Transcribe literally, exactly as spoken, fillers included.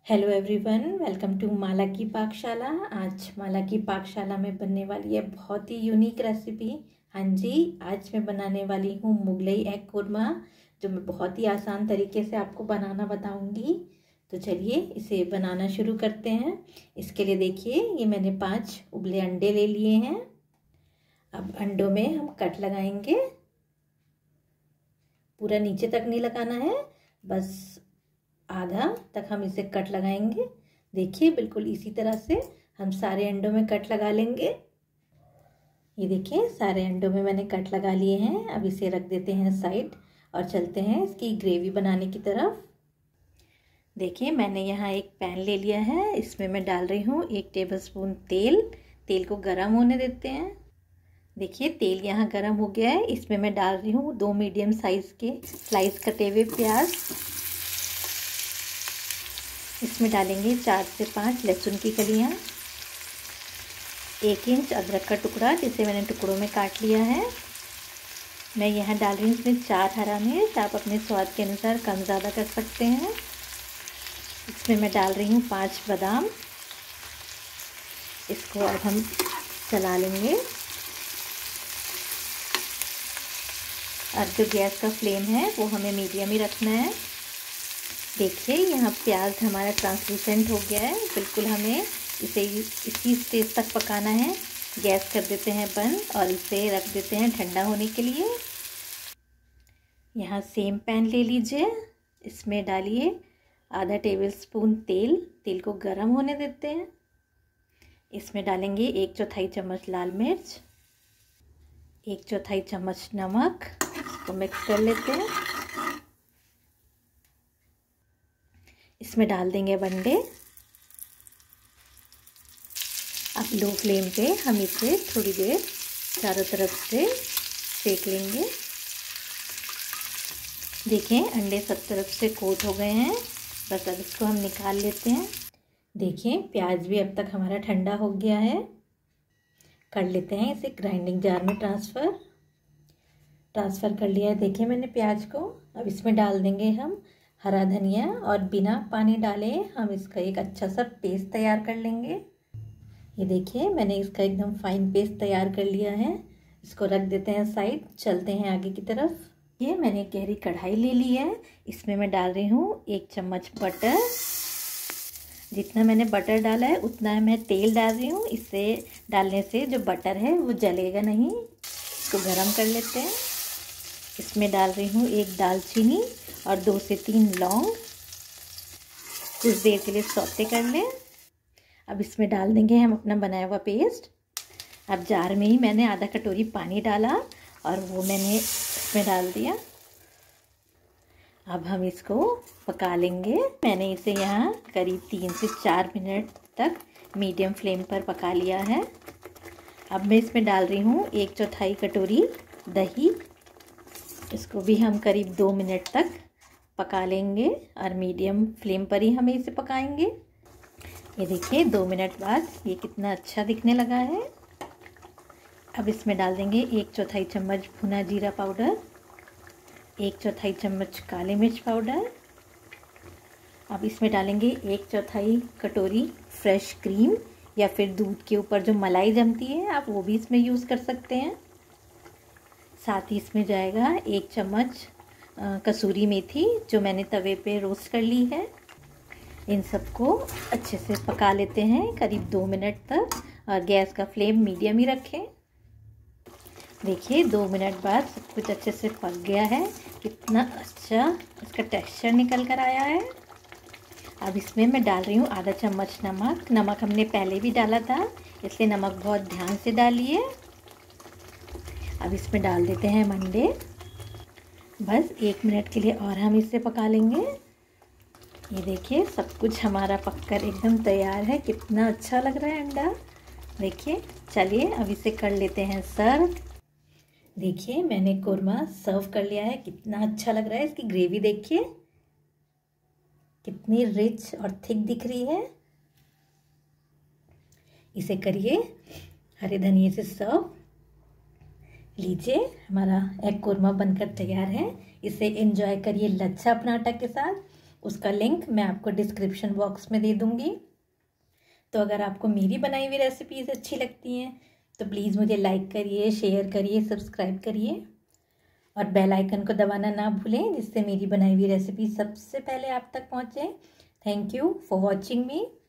Hello everyone, welcome to Mala की पाकशाला। आज माला की पाकशाला में बनने वाली है बहुत ही यूनिक रेसिपी। हाँ जी, आज मैं बनाने वाली हूँ मुगलई एग कोरमा, जो मैं बहुत ही आसान तरीके से आपको बनाना बताऊंगी। तो चलिए इसे बनाना शुरू करते हैं। इसके लिए देखिए, ये मैंने पांच उबले अंडे ले लिए हैं। अब अंडों में हम कट लगाएंगे। पूरा नीचे तक नहीं लगाना है, बस आधा तक हम इसे कट लगाएंगे। देखिए, बिल्कुल इसी तरह से हम सारे अंडों में कट लगा लेंगे। ये देखिए, सारे अंडों में मैंने कट लगा लिए हैं। अब इसे रख देते हैं साइड और चलते हैं इसकी ग्रेवी बनाने की तरफ। देखिए, मैंने यहाँ एक पैन ले लिया है। इसमें मैं डाल रही हूँ एक टेबलस्पून तेल। तेल को गर्म होने देते हैं। देखिए, तेल यहाँ गर्म हो गया है। इसमें मैं डाल रही हूँ दो मीडियम साइज के स्लाइस कटे हुए प्याज। इसमें डालेंगे चार से पाँच लहसुन की कलियाँ, एक इंच अदरक का टुकड़ा जिसे मैंने टुकड़ों में काट लिया है। मैं यहाँ डाल रही हूँ इसमें चार हरा मिर्च। आप अपने स्वाद के अनुसार कम ज़्यादा कर सकते हैं। इसमें मैं डाल रही हूँ पाँच बादाम। इसको अब हम चला लेंगे। अब जो गैस का फ्लेम है वो हमें मीडियम ही रखना है। देखिए, यहाँ प्याज हमारा ट्रांसलूसेंट हो गया है। बिल्कुल हमें इसे इसी स्टेज तक पकाना है। गैस कर देते हैं बंद और इसे रख देते हैं ठंडा होने के लिए। यहाँ सेम पैन ले लीजिए। इसमें डालिए आधा टेबल स्पून तेल। तेल को गर्म होने देते हैं। इसमें डालेंगे एक चौथाई चम्मच लाल मिर्च, एक चौथाई चम्मच नमक। इसको मिक्स कर लेते हैं। इसमें डाल देंगे अंडे। अब लो फ्लेम पे हम इसे थोड़ी देर चारों तरफ से सेक लेंगे। देखें, अंडे सब तरफ से कोट हो गए हैं। बस अब इसको हम निकाल लेते हैं। देखें, प्याज भी अब तक हमारा ठंडा हो गया है। कर लेते हैं इसे ग्राइंडिंग जार में ट्रांसफ़र ट्रांसफ़र कर लिया है। देखें मैंने प्याज को। अब इसमें डाल देंगे हम हरा धनिया और बिना पानी डाले हम इसका एक अच्छा सा पेस्ट तैयार कर लेंगे। ये देखिए, मैंने इसका एकदम फाइन पेस्ट तैयार कर लिया है। इसको रख देते हैं साइड। चलते हैं आगे की तरफ। ये मैंने गहरी कढ़ाई ले ली है। इसमें मैं डाल रही हूँ एक चम्मच बटर। जितना मैंने बटर डाला है उतना मैं तेल डाल रही हूँ। इससे डालने से जो बटर है वो जलेगा नहीं। इसको गरम कर लेते हैं। इसमें डाल रही हूँ एक दालचीनी और दो से तीन लौंग। कुछ देर के लिए सौते कर लें। अब इसमें डाल देंगे हम अपना बनाया हुआ पेस्ट। अब जार में ही मैंने आधा कटोरी पानी डाला और वो मैंने इसमें डाल दिया। अब हम इसको पका लेंगे। मैंने इसे यहाँ करीब तीन से चार मिनट तक मीडियम फ्लेम पर पका लिया है। अब मैं इसमें डाल रही हूँ एक चौथाई कटोरी दही। इसको भी हम करीब दो मिनट तक पका लेंगे और मीडियम फ्लेम पर ही हमें इसे पकाएंगे। ये देखिए, दो मिनट बाद ये कितना अच्छा दिखने लगा है। अब इसमें डाल देंगे एक चौथाई चम्मच भुना जीरा पाउडर, एक चौथाई चम्मच काली मिर्च पाउडर। अब इसमें डालेंगे एक चौथाई कटोरी फ्रेश क्रीम, या फिर दूध के ऊपर जो मलाई जमती है आप वो भी इसमें यूज़ कर सकते हैं। साथ ही इसमें जाएगा एक चम्मच कसूरी मेथी, जो मैंने तवे पे रोस्ट कर ली है। इन सबको अच्छे से पका लेते हैं करीब दो मिनट तक और गैस का फ्लेम मीडियम ही रखें। देखिए, दो मिनट बाद सब कुछ अच्छे से पक गया है। कितना अच्छा इसका टेक्सचर निकल कर आया है। अब इसमें मैं डाल रही हूँ आधा चम्मच नमक। नमक हमने पहले भी डाला था, इसलिए नमक बहुत ध्यान से डालिए। अब इसमें डाल देते हैं अंडे। बस एक मिनट के लिए और हम इसे पका लेंगे। ये देखिए, सब कुछ हमारा पककर एकदम तैयार है। कितना अच्छा लग रहा है अंडा। देखिए, चलिए अब इसे कर लेते हैं सर्व। देखिए, मैंने कोरमा सर्व कर लिया है। कितना अच्छा लग रहा है। इसकी ग्रेवी देखिए कितनी रिच और थिक दिख रही है। इसे करिए हरे धनिए से सर्व। लीजिए, हमारा एग कोरमा बनकर तैयार है। इसे एंजॉय करिए लच्छा पराठा के साथ। उसका लिंक मैं आपको डिस्क्रिप्शन बॉक्स में दे दूँगी। तो अगर आपको मेरी बनाई हुई रेसिपीज़ अच्छी लगती हैं तो प्लीज़ मुझे लाइक करिए, शेयर करिए, सब्सक्राइब करिए और बेल आइकन को दबाना ना भूलें, जिससे मेरी बनाई हुई रेसिपी सबसे पहले आप तक पहुँचे। Thank you for watching me.